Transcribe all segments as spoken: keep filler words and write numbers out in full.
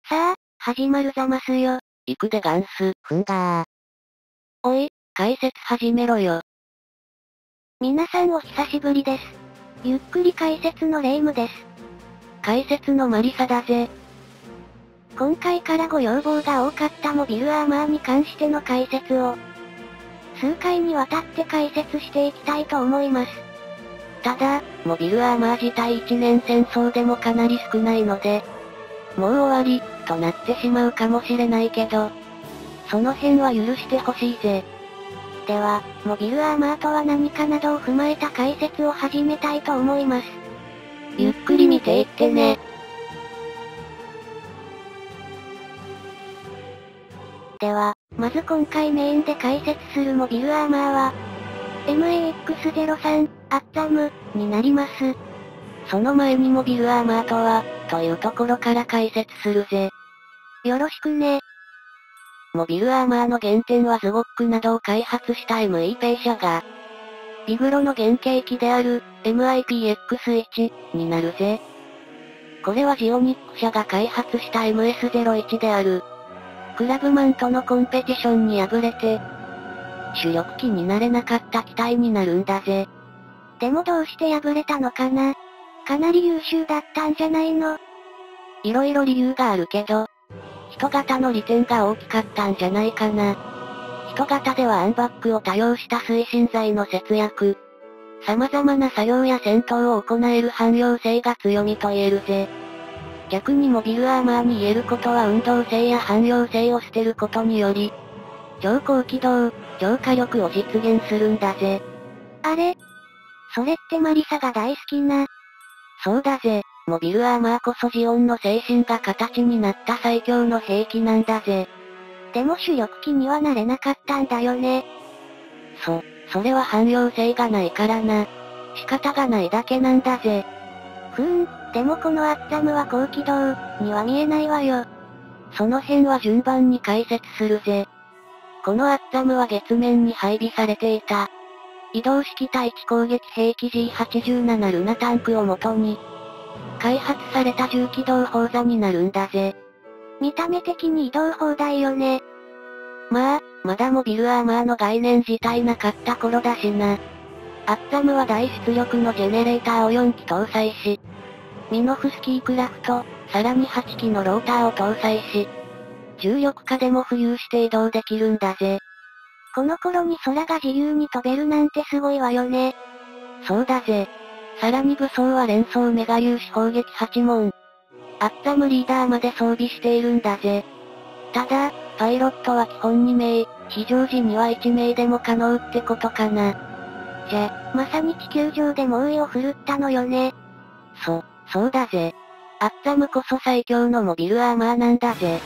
さあ、始まるざますよ。 行くでガンス。 ふんがー。 おい、解説始めろよ。 皆さんお久しぶりです。ゆっくり解説のレイムです。 解説のマリサだぜ。 今回からご要望が多かったモビルアーマーに関しての解説を、数回にわたって解説していきたいと思います。 ただ、モビルアーマー自体一年戦争でもかなり少ないので、もう終わり、となってしまうかもしれないけど、その辺は許してほしいぜ。 では、モビルアーマーとは何かなどを踏まえた解説を始めたいと思います。 ゆっくり見ていってね。 では、まず今回メインで解説するモビルアーマーは、エムエーエックスゼロさん、アッタム、になります。 その前にモビルアーマーとは、というところから解説するぜ。 よろしくね。 モビルアーマーの原点はズゴックなどを開発した エムイー ペイ社が、ビグロの原型機である、エムアイピーエックスワン になるぜ。これはジオニック社が開発した エムエスゼロワン である。クラブマンとのコンペティションに敗れて、主力機になれなかった機体になるんだぜ。 でもどうして敗れたのかな？かなり優秀だったんじゃないの？ いろいろ理由があるけど、人型の利点が大きかったんじゃないかな。人型ではアンバックを多用した推進剤の節約。様々な作業や戦闘を行える汎用性が強みと言えるぜ。逆にモビルアーマーに言えることは運動性や汎用性を捨てることにより、超高機動、超火力を実現するんだぜ。 あれ？それってマリサが大好きな。 そうだぜ。モビルアーマーこそジオンの精神が形になった最強の兵器なんだぜ。 でも主力機にはなれなかったんだよね。 そ、それは汎用性がないからな。仕方がないだけなんだぜ。 ふーん、でもこのアッタムは高機動、には見えないわよ。 その辺は順番に解説するぜ。このアッタムは月面に配備されていた。移動式対地攻撃兵器 ジーはちじゅうなな ルナタンクを元に、開発された重機動砲座になるんだぜ。 見た目的に移動砲台よね。 まあ、まだモビルアーマーの概念自体なかった頃だしな。アッタムは大出力のジェネレーターをよんき搭載し、ミノフスキークラフト、さらにはちきのローターを搭載し、重力下でも浮遊して移動できるんだぜ。 この頃に空が自由に飛べるなんてすごいわよね。 そうだぜ。さらに武装は連装メガ粒子砲撃はち門。アッタムリーダーまで装備しているんだぜ。ただ、パイロットは基本にめい、非常時にはいちめいでも可能ってことかな。 じゃ、まさに地球上で猛威を振るったのよね。 そ、そうだぜ。アッタムこそ最強のモビルアーマーなんだぜ。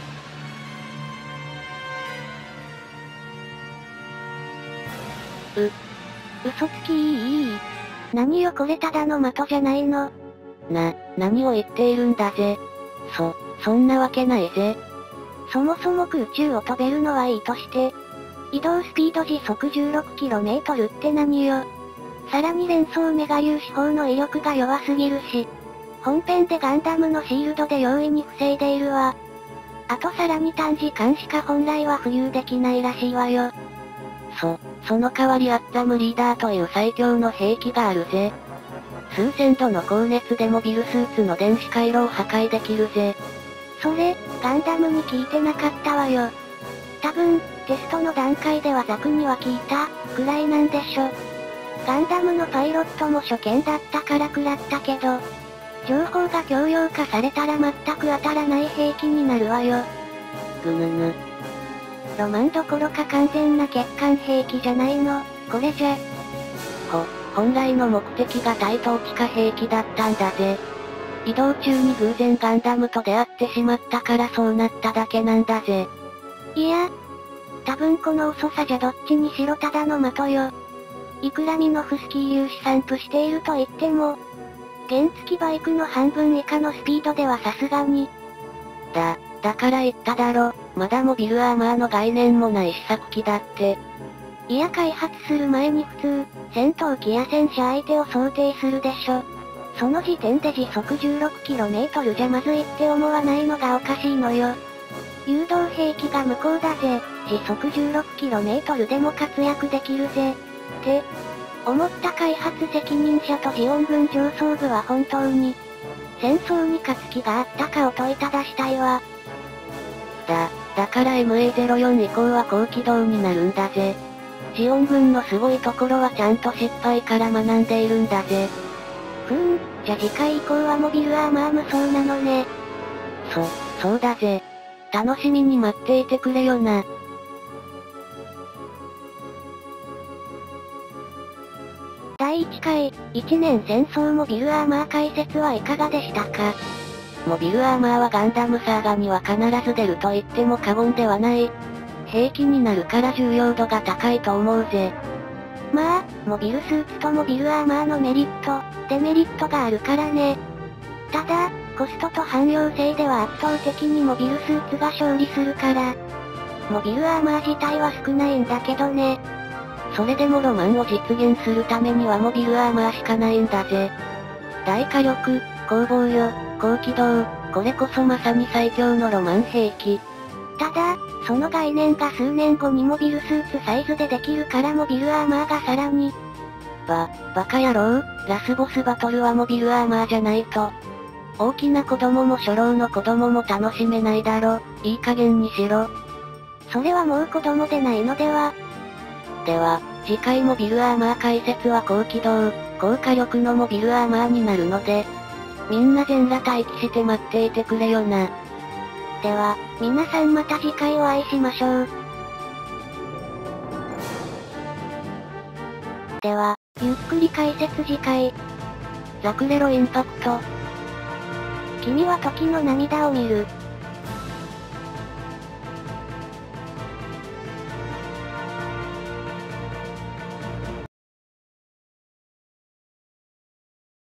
う、嘘つきー。何よこれただの的じゃないの。 な、何を言っているんだぜ。そ、そんなわけないぜ。 そもそも空中を飛べるのはいいとして、移動スピード時速 じゅうろくキロメートル って何よ。さらに連装メガ粒子砲の威力が弱すぎるし、本編でガンダムのシールドで容易に防いでいるわ。あとさらに短時間しか本来は浮遊できないらしいわよ。 そ、その代わりアッタムリーダーという最強の兵器があるぜ。数千度の高熱でモビルスーツの電子回路を破壊できるぜ。 それ、ガンダムに聞いてなかったわよ。多分、テストの段階ではザクには聞いた、くらいなんでしょ。ガンダムのパイロットも初見だったから食らったけど、情報が強要化されたら全く当たらない兵器になるわよ。 ぐぬぬ。 ロマンどころか完全な欠陥兵器じゃないの、これじゃ。 ほ、本来の目的が対等地下兵器だったんだぜ。移動中に偶然ガンダムと出会ってしまったからそうなっただけなんだぜ。 いや、多分この嘘さじゃどっちにしろただの的よ。いくらミノフスキー粒子散布していると言っても、原付きバイクの半分以下のスピードではさすがに。 だ、だから言っただろ、まだモビルアーマーの概念もない試作機だって。 いや開発する前に普通、戦闘機や戦車相手を想定するでしょ。 その時点で時速 じゅうろくキロメートル じゃまずいって思わないのがおかしいのよ。誘導兵器が無効だぜ、時速 じゅうろくキロメートル でも活躍できるぜ。って、思った開発責任者とジオン軍上層部は本当に、戦争に勝つ気があったかを問いただしたいわ。 だ、だから エムエーゼロよん 以降は高機動になるんだぜ。ジオン軍のすごいところはちゃんと失敗から学んでいるんだぜ。 ふーん、じゃ次回以降はモビルアーマー無双なのね。 そ、そうだぜ。楽しみに待っていてくれよな。 だいいっかい、いちねん戦争モビルアーマー解説はいかがでしたか？ モビルアーマーはガンダムサーガには必ず出ると言っても過言ではない。兵器になるから重要度が高いと思うぜ。 まあ、モビルスーツとモビルアーマーのメリット、デメリットがあるからね。ただ、コストと汎用性では圧倒的にモビルスーツが勝利するから。モビルアーマー自体は少ないんだけどね。 それでもロマンを実現するためにはモビルアーマーしかないんだぜ。大火力、攻防力、高機動、これこそまさに最強のロマン兵器。 ただ、その概念が数年後にモビルスーツサイズでできるからモビルアーマーがさらに。 ば、バカ野郎、ラスボスバトルはモビルアーマーじゃないと。大きな子供も初老の子供も楽しめないだろ、いい加減にしろ。 それはもう子供でないのでは？ では、次回モビルアーマー解説は高機動、高火力のモビルアーマーになるので、みんな全裸待機して待っていてくれよな。 では、皆さんまた次回お会いしましょう。では、ゆっくり解説次回。 ザクレロインパクト。 君は時の涙を見る。